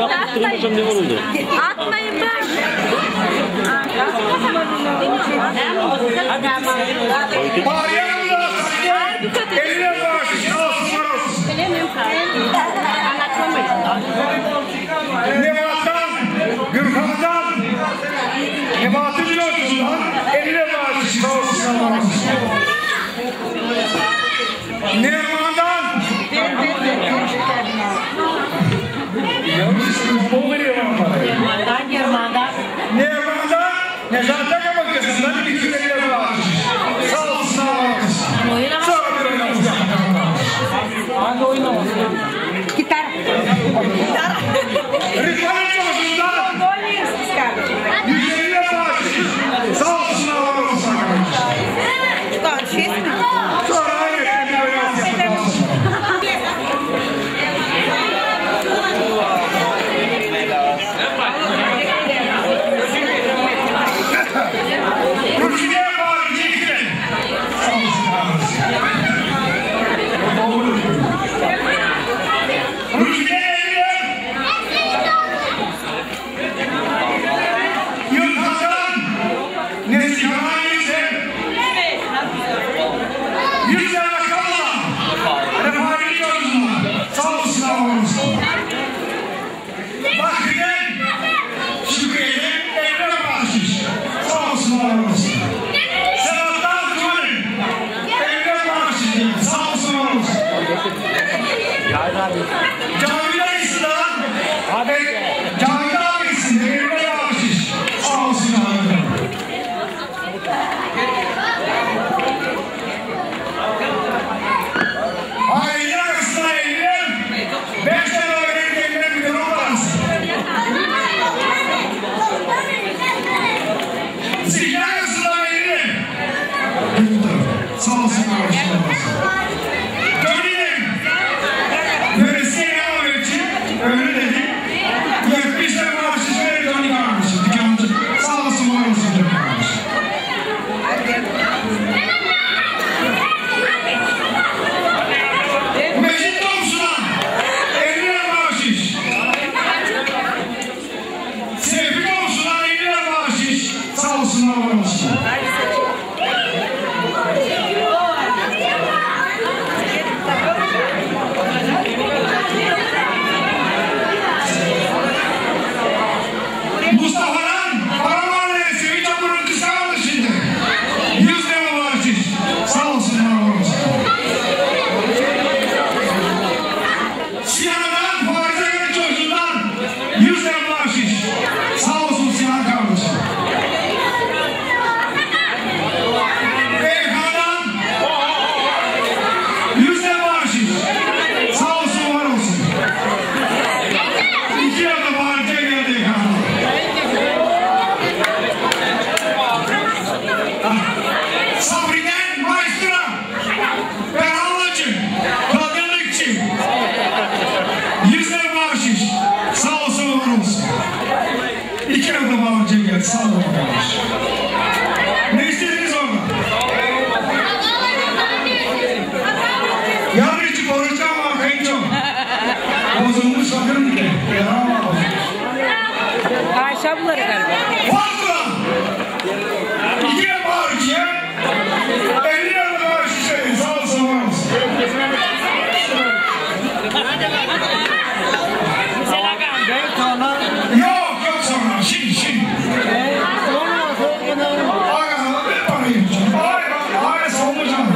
attırmışım ne oldu? Atmayın ben. Eline bağışış olsun var olsun. Nebat'tan, Gürkan'dan, Nebat'ı biliyorsundan eline bağışış olsun var olsun. Nerman'dan, o veriyor bana. Nerman'dan, Nezat'a bakıyorsundan bir eline bağışış. Sağ olsun var olsun. Sonra bir oynamız. Hangi oyunu var? Gitar. Rıfkı'nın çocuğundan 150'ye bağışmış. Sağ olsun Allah olsun. Sonra ayrıca bir oynamız yapacağız. Rıfkı'ya bağışmış. Sağ olsun Allah olsun. Camiler İslam, camiler İslam, evine bağışış. Sağ olsun abi. Aile arasında eğilim, 5 tane öğrencilerine bir yol arası. Zikir arasında eğilim. Sağ olsun abi. Öyle dedi. 70 lira bağışış verir onu kalmışım. Dükkanımcı sağ olsun var olsun diyor kalmış. Mecit komşudan 50 lira bağışış. Sevgi komşudan 50 lira bağışış. Sağ olsun var olsun. Mustafa'dan Paramanlı'ya Sevinç Amur'un kısa kaldı şimdi. 100 lira bağışış. Sağ olsun var olsun. Sinan'dan Paris'e göre çocuğundan 100 lira bağışış. Sağ olsun Sinan kardeşim. Beyhan'dan 100 lira bağışış. Sağ olsun var olsun. 2 yılda bağışa geldi Beyhan'dan. Sabri'den Maestro, Berhanlıcı, Kadınlıkçı, 100 lira bağışış. Sağ olsun var olsun. 2 yılda bağışa geldi. Sağ olun kardeş. Ne istediniz orada? Yarın için konuşacağım var kayınçom. Bozulmuş sakın bile. Ayşe ablaları galiba. Fazla! 2 yıl bağışıya 50 lira bağışış verin. Sağ olsun var olsun. Yok sonra. Şimdi. Aga hep parayı. Hayır savunacağım.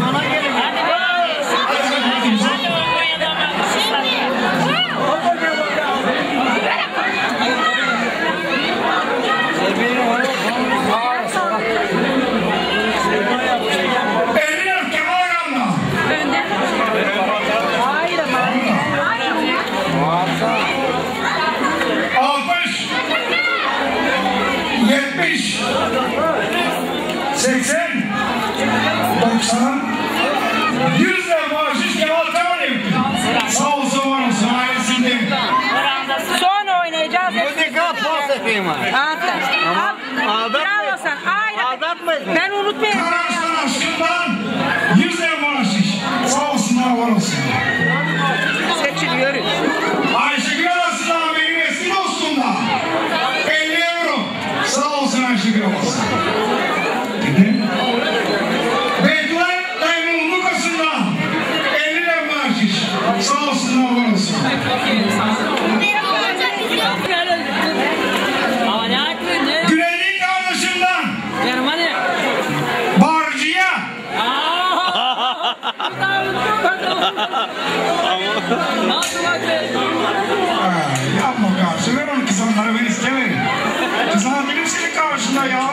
Bravo sen. Aynen. Ben unutmayayım. Kararsın aşkından 100 lira bağışış. Sağ olsunlar, var olsun. Seçiliyoruz. Ayşegül Arası'ndan benim eski dostum. Sağ olsun, var olsun. Güneylik kardeşimden Barcı'ya yapma karşı, ver onu kızanları, ben istemedim. Kızan benim senin karşında ya.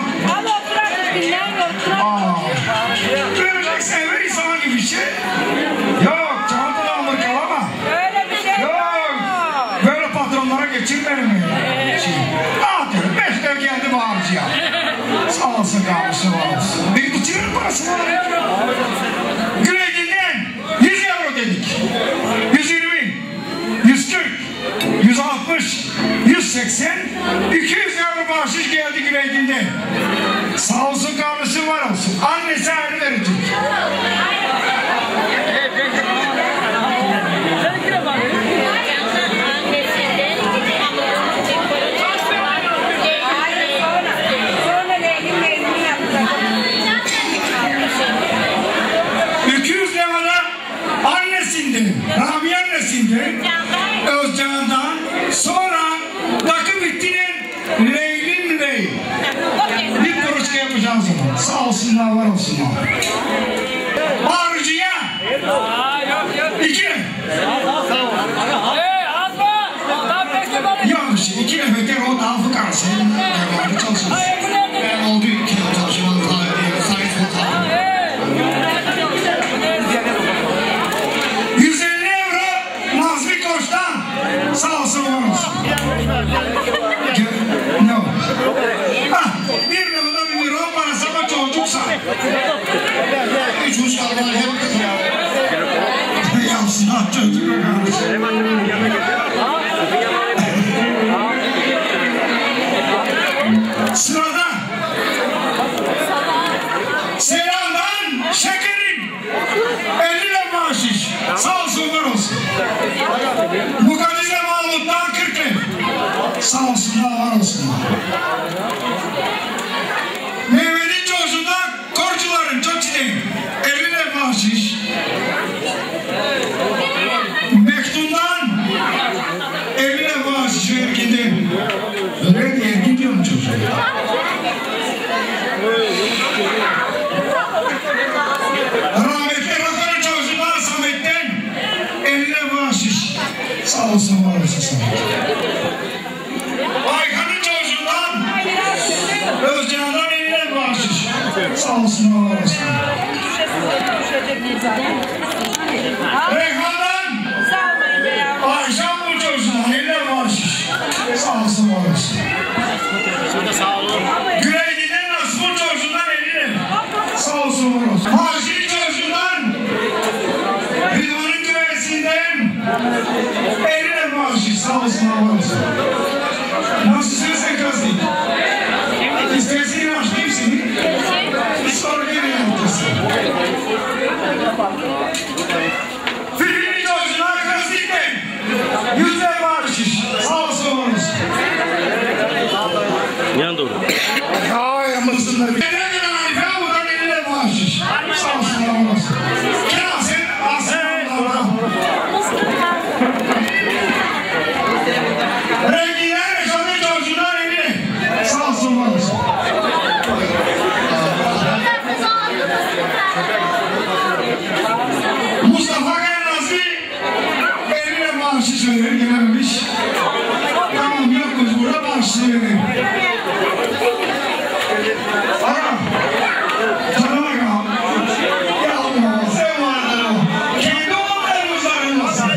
Vereceksen ver insan gibi bir şey. Yok, çantada alır kalama. Yok, böyle patronlara geçirmedim ya. Atıyorum, 5 lira geldi Barcı'ya. Sağ olsun kardeşim, var olsun. Bir uçuyorum parası var. Güneyliğinden 100 euro dedik. 120, 140, 160, 180, 200 euro bahşiş geldi Güneyliğinden. Sağ olsun kardeşim, var olsun. Annesi ayrı verecek. Rami annesinden, Özcan'dan, sonra takım ittinin Leylim Ley. Bir kuruçka yapacağız zaman. Sağ olsunlar, var olsunlar. Barcı'ya 2. Yok bir şey, 2 nefeter o daha fıkarsın. Yabancı çalışırız. Ben oldu 2 yıl çalışmanın sahibi, sayısı fotoğrafı. 150 euro Nazmi Koç'tan. Sağ olsun, var olsun. No. Bir yılda 1 euro parası ama çocuksa. 3 uç kalmalar hep yapsınlar çocukla kardeşim. Sırada Selam'dan Şeker'in 50 lira bahşiş. Sağ olsun, var olsun. Mukaddize Mahmut'tan 40 lira. Sağ olsunlar, var olsunlar. Mehmet'in çocuğundan Korcuların Çöçü'den 50 lira bahşiş. Mektun'dan 50 lira bahşiş vergiden. Böyle bir erkin diyorum çocuğa. Rahmetli Rakan'ın çocuğundan Samet'ten 50 lira bahşiş. Sağ olsun, var olsun Samet. Aykan'ın çocuğundan Özcan'dan 50 lira bahşiş. Sağ olsun, var olsun. Reyhan'dan Ayşan bu çocuğundan 50 lira bahşiş. Sağ olsun, var olsun. Güneyli'den Asfur çocuğundan 50 lira. Sağ olsun, var olsun. Marşin çocuğundan Rıdvan'ın güvesinden 50 lira bahşiş. Sağ olsun, var olsun. Nasılsın sen kızım? İstersen başlayayım seni. Sonra geri yapacağız. Filmin çocuğuna kızlıkten 100 lira bahşiş. Sağ olsun, var olsun. Yan doğru. Ay yapmasınlar. Kendine göre harife buradan 50 lira bahşiş. Sağ olsun, var olsun. Kenan sen aslında rengiler yaşamın çocuğuna 50 lira. Sağ olsun, var olsun. Mustafa Gernazli 50 lira bahşiş verir, gelememiş. Tamam, yokuz burada bahşiş verir. Ana, sana bak ya. Ya Allah, sen vardın o. Kendi oğullarımızdan olmasın.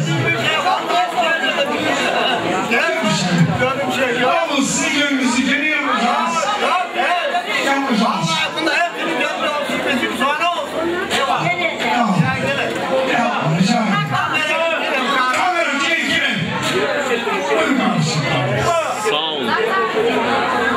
Ama sizin gönlünüzü kendi yapacağız. Yapacağız. Bunda hep bir gönlü olsun, bizim sonra olsun. Tamam. Yapma, rica ederim. Kameracıya girin. Buyurun kardeşim. Sağ olun.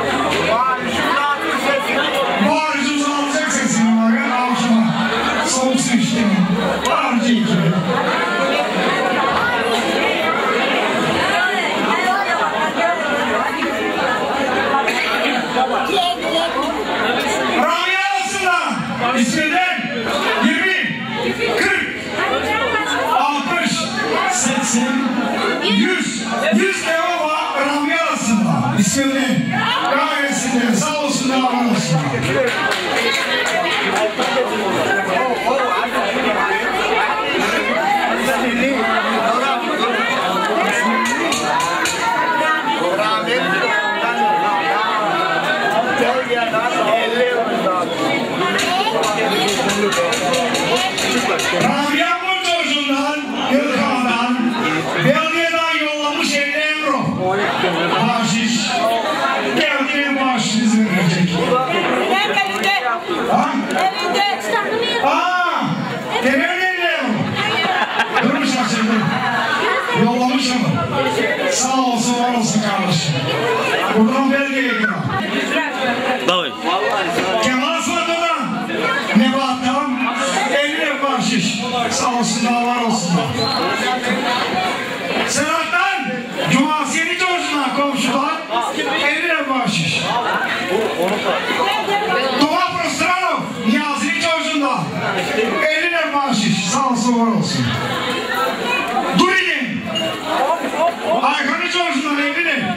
Doğa Prostranov, Niyazi'nin çocuğundan. 50 lira bahşiş, sağ olsun var olsun. Duridin, Aykan'ın çocuğundan 50 lira.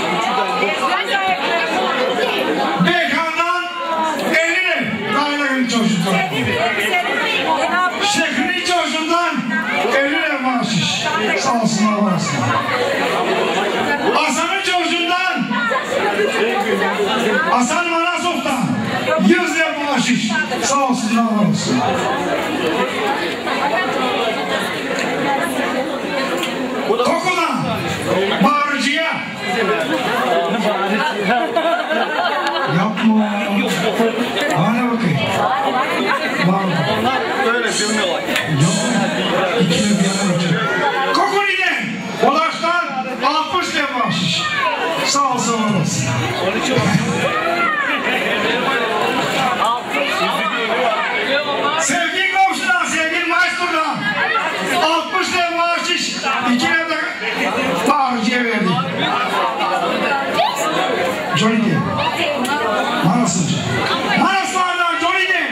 Beykan'dan 50 lira, Dayılar'ın çocuğundan. Şehri'nin çocuğundan 50 lira bahşiş, sağ olsun var olsun. Hasan'ın çocuğundan, Hasan Manasov'dan 100 lira bahşiş, sağ olsun var olsun. Koku'dan bağırıcıya yapma. Bana bakayım. Bağırma. Böyle cümle var. İkili bir yana bakacak. Koku'niden Ulaş'tan 60 lira bahşiş. Sağ olsun var olsun. Sevgili komşudan, sevgili Maçtur'dan 60 lira bahşiş, 2 lira da bağırıcıya verdik. Johnny de. Manas'ın. Manas'lardan Johnny de.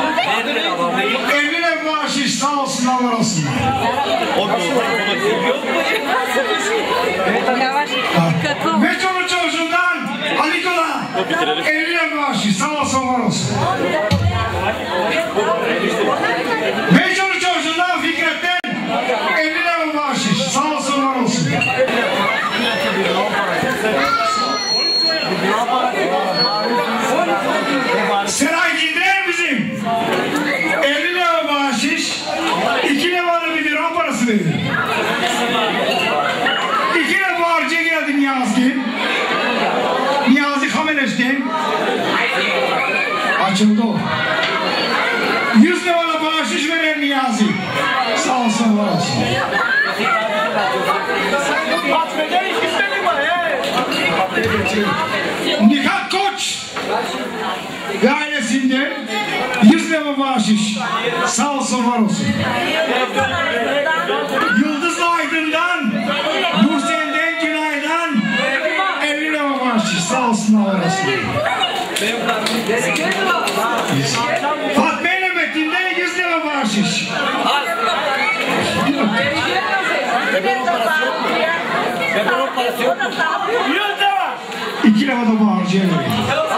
50 lira bahşiş, sağ olsun Allah olsun. Metro'nun çocuğundan Aliko'dan 50 lira bahşiş, sağ olsun var olsun. Metro'nun çocuğundan Fikret'ten 50 lira bahşiş, sağ olsun var olsun. Seraygin'den bizim 50 lira bahşiş, 2 lira bir dirham parası verir. 2 lira bağırıcıya geldi Niyazi Kameleş'ten. Açıldı o. 100 lira bahşiş verir Niyazi. Sağ olsun var olsun. Nihat Koç ve ailesinde 100 lira bahşiş. Sağ olsun var olsun. Yıldız Aydın'dan, Nursen'den, Günay'dan 50 lira bahşiş. Sağ olsun var olsun. Fatma Mehmet'inden 100 lira bahşiş. 2 lira da bağırıcıya veriyor.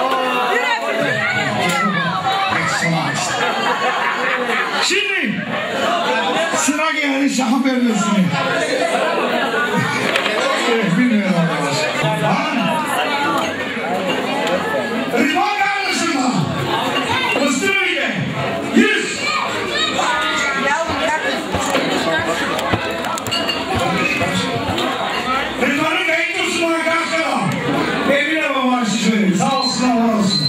Şimdi sıra geldi şaka vermesine. Bilmiyorum arkadaşlar. Rıdvan kardeşim var. Mısır ile 100. Rıdvan'ın kayıtlısı var karşıda. 50 lira bahşiş verir. Sağ olsun Allah olsun.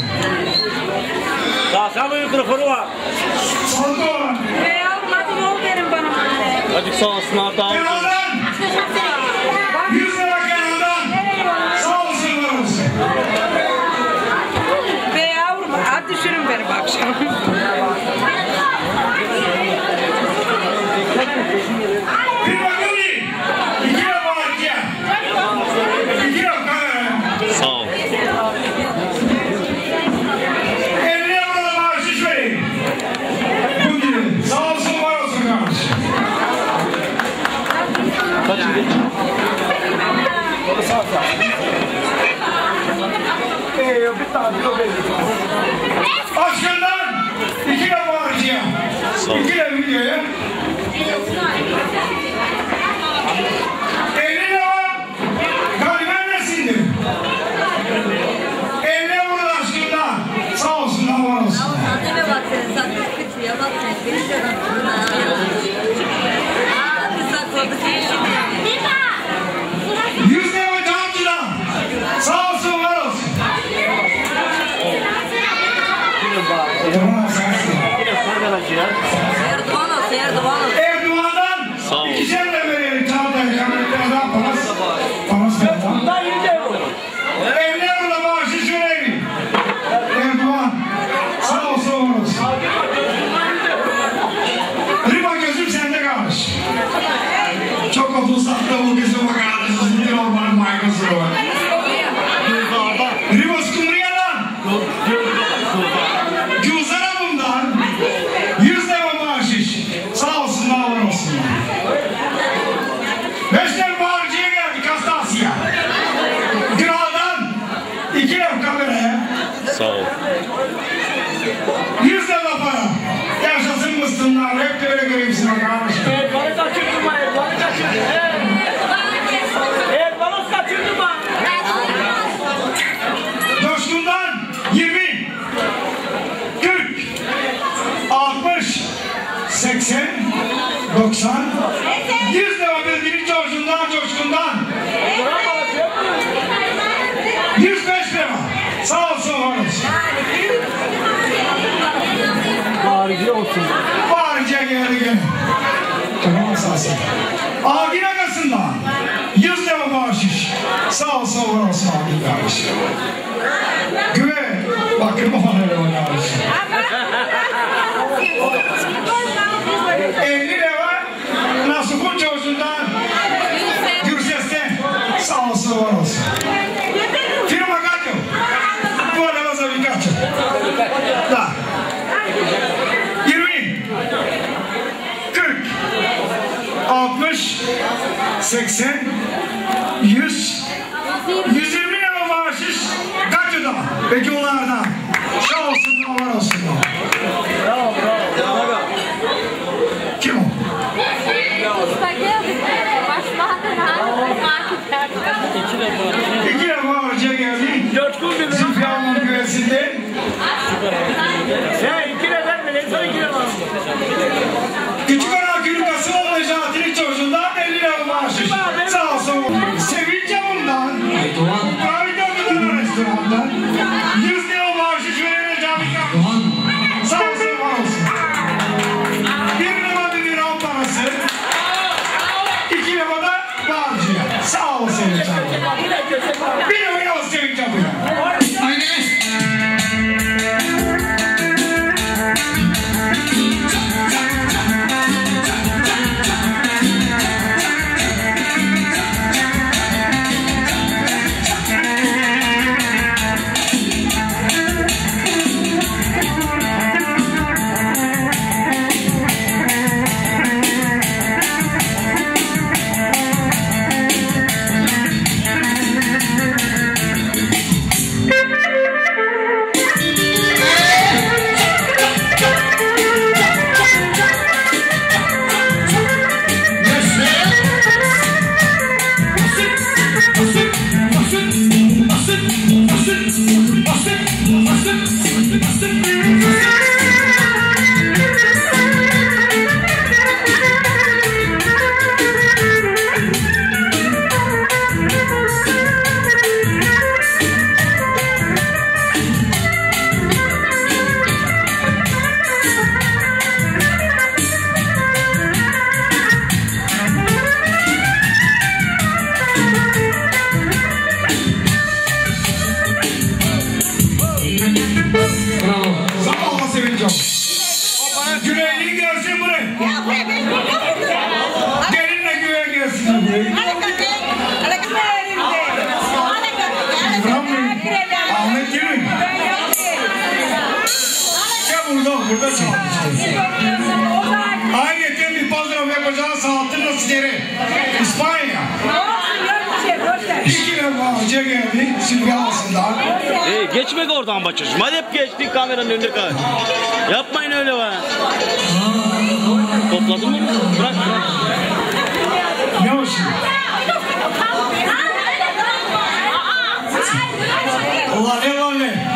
Daha mikrofonu var. Saldı olan. Hadi yol verin bana. Hadi sağ olsunlar daha. Kenardan 100 lira kenardan. Sağ olsun var olsun. Be yavrum, hadi düşürün beni bu akşam. Bir bakın iyi. 2 lira bağırıcıya. 2 lira kamera. Sağ ol. 50 lira da bahşiş verin. Bu gibi. Sağ olsun var olsun kardeşim. Aşkından 2 lira bağırıcıya. 2 lira videoya. 50 lira galiben nesindir? 50 lira burada aşkından. Sağ olsun var olsun. Anneme bak senin saklı küçüğü bak sen beni de sakladı şimdi. 100 lira camcıdan. Sağ olsun var olsun. Erdoğan'dan 2 lira verelim Çağatay Kamera'dan paras verden. 50 lira da bahşiş verelim. Erdoğan sağ olsun var olsun. Riba gözüm sende kardeş. Çok otursakta bu gözüme kardeş. Sizin normal maykası var. Riba Skumriya'dan olsunlar. Hep de öyle göreyim size kardeşim. Balık kaçırdım ben. Balık kaçırdım. Balık kaçırdım ben. Coşkun'dan 20, 40, 60, 80, 90, 100 lira bildiğiniz Coşkun'dan 105 lira. Sağ olsun varız. Harici olsun. Harici geldi gene. Tamam sağ olsun. Agin Agası'ndan 100 lira bahşiş. Sağ olsun var olsun Agin kardeşim. Güve. Bakın bana öyle oynamış. 50 lira Nasuf'un çocuğundan Gürses'ten. Sağ olsun var olsun. Firma kaço. Bu arada zavi kaço. Da. 20, 40, 60, 80, 100, 120 lira bahşiş kaçoda. Peki onlardan. Sağ olsunlar, var olsunlar. Bravo. Kim o? İki defa harca geldi. Zülfiyan'ın güvesinde. Sen 2 lira verme. En son 2 lira var. Küçük ana külükası olan Necati'nin çocuğundan 50 lira bahşiş. Sağ olsun. Sevinç Camı'ndan. Kavitalı'dan restorandan. 100 lira bahşiş veren Camı'dan. Sağ olsun, var olsun. 1 lira bir lira parası. 2 lira da bağcıya. Sağ ol Sevinç Camı'dan. Bir lira oynamaz Sevinç Camı'dan. Güvenliği gelsin buraya. Gelinle güven gelsin buraya. Ahmet gelin. Gel burada çalışacağız. Ayrıca bir pazarım yapacağı saatini sizlere. İspanya. 2 defa önce geldi Süleyman'sından. Geçmek oradan Bacıcığım. Hadi hep geçtik kameranın önünde kal. Yapmayın öyle be. Topladın mı? Bırak. Ne o şimdi? Allah ne var ne?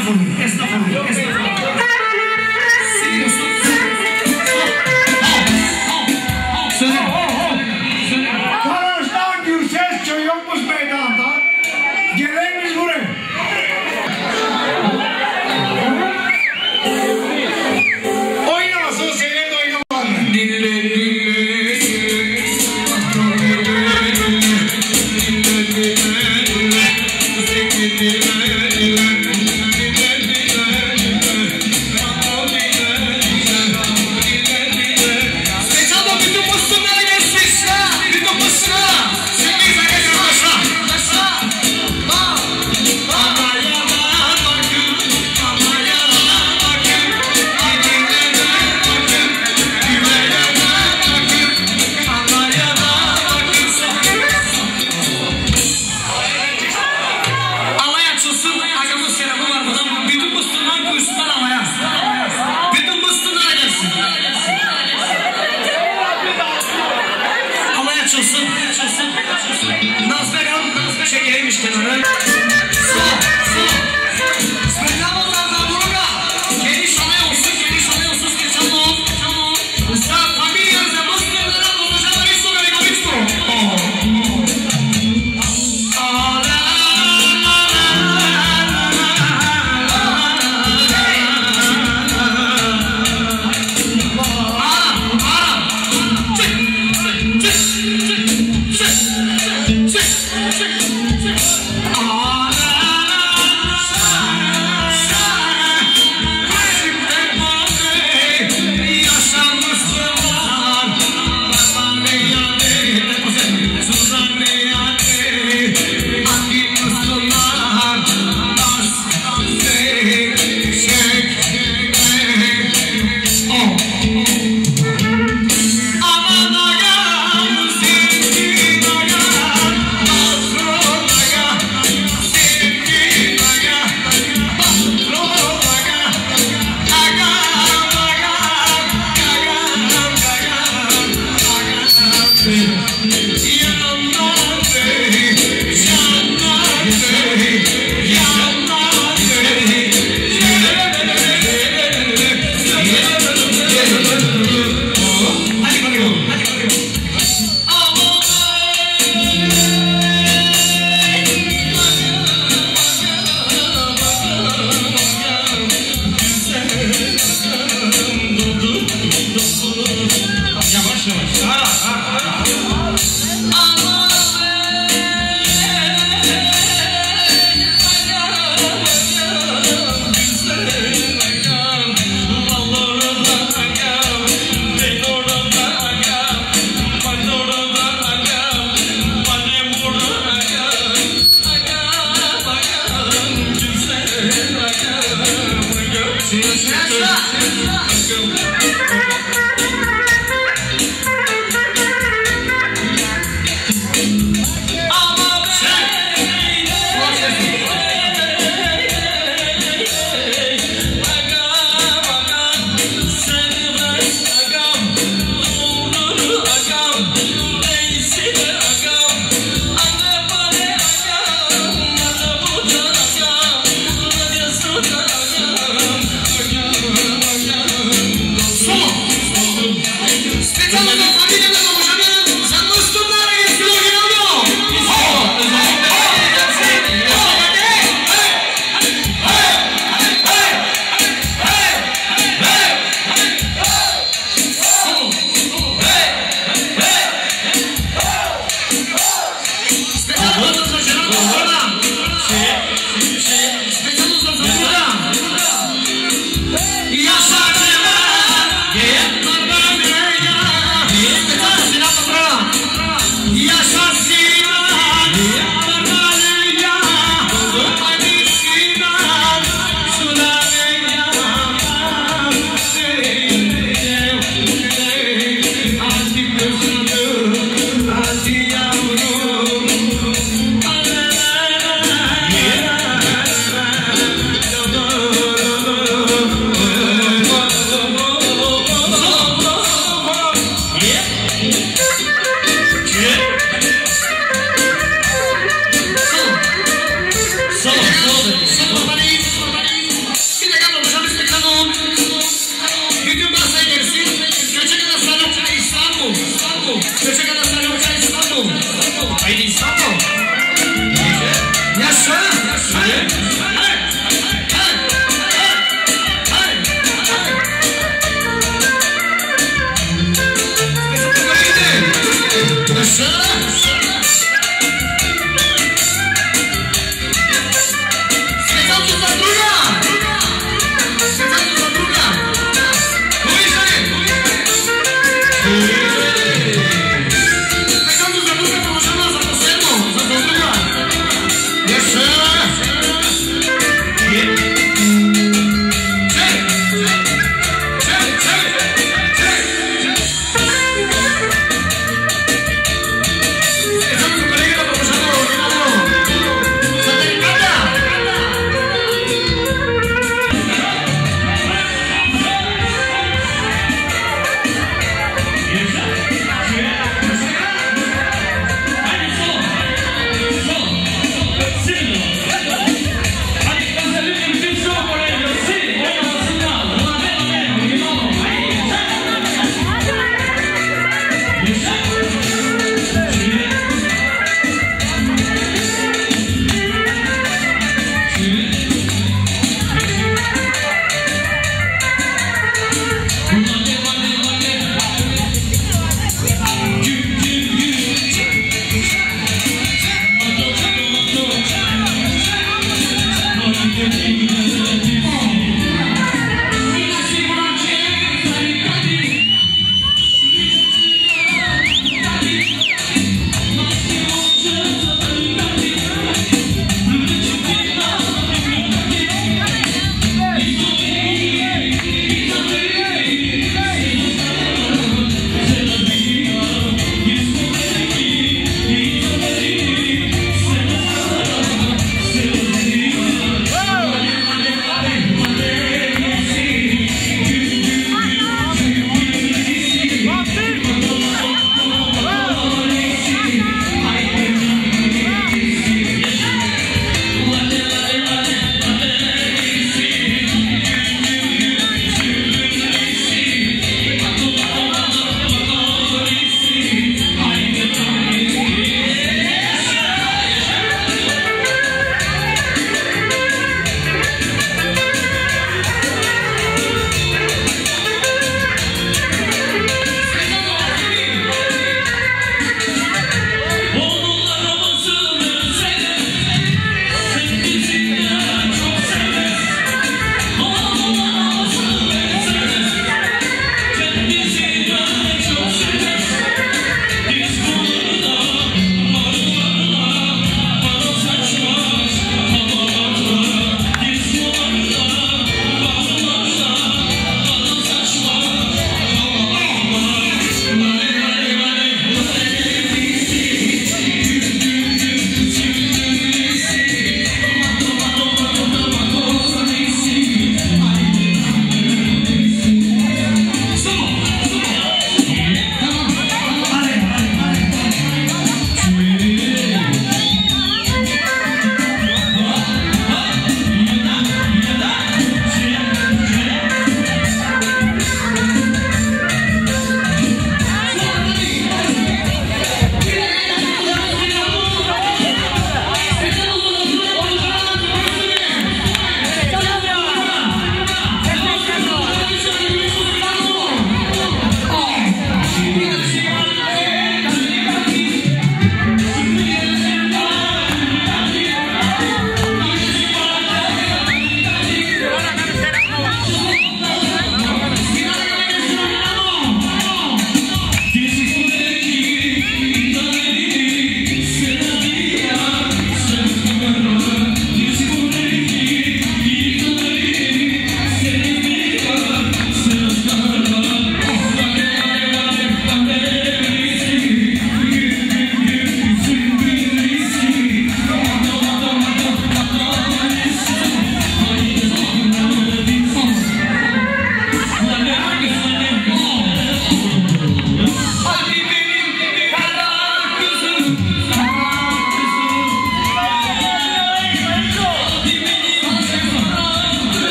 Karajdan Gürses köyümüz meydanda. Gelen biz buraya. Oynamasın senin oynamalarını. Solo.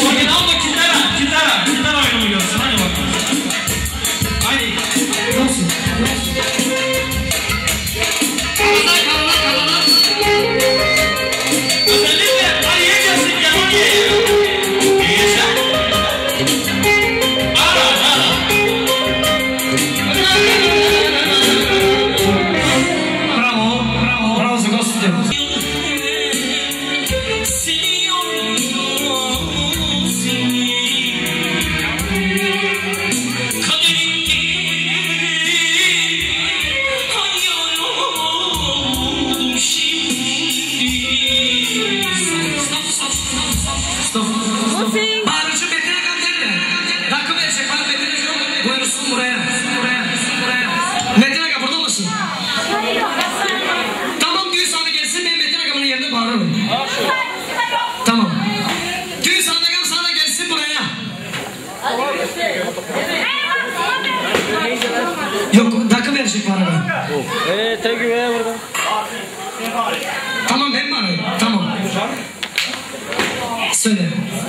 Original gitar oyunu görsün. Hadi bakalım. Haydi. Nasıl? Özellikle Ali'ye gelsin Japonya'ya. İyiyse. Bravo, Zagos'tum. Bağırıcı Metin'e gönderme. Takım verecek bana Metin'e yok. Buyursun buraya. Metin Aga burada mısın? Tamam düğün sahnı gelsin ben Metin Aga'nın yerine bağırırım. Tamam. Düğün sahnı sana gelsin buraya. Yok takım verecek bana. Thank you burada. Tamam hem bana. Tamam. Söyle.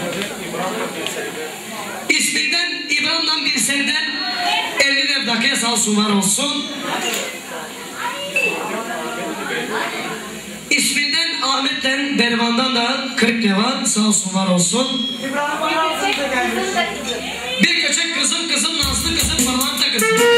İsminden İbrahim'den bir seneden 50 dakikaya sağ olsun var olsun. İsminden Ahmet'ten Bervan'dan da 40 devan sağ olsun var olsun. Bir göçek kızım Nazlı kızım Pırlanta kızım.